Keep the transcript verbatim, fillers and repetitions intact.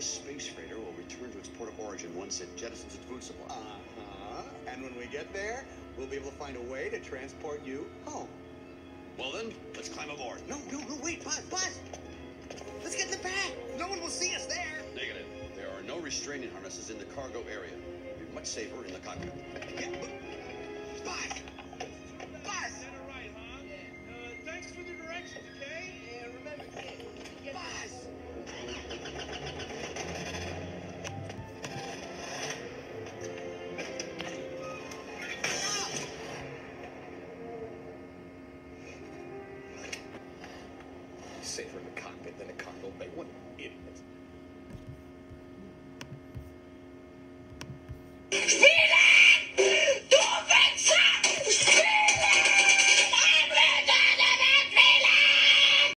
This space freighter will return to its port of origin once it jettisons its food supply. Uh-huh. And when we get there, we'll be able to find a way to transport you home. Well then, let's climb aboard. No, no, no, wait, Buzz, Buzz! Let's get in the back! No one will see us there! Negative. There are no restraining harnesses in the cargo area. It'll be much safer in the cockpit. Yeah, but... Buzz! Buzz! Is that all right, huh? Uh, thanks for the directions, okay? And remember, kid, get Buzz! Safer in the cockpit than a cargo bay. What idiots.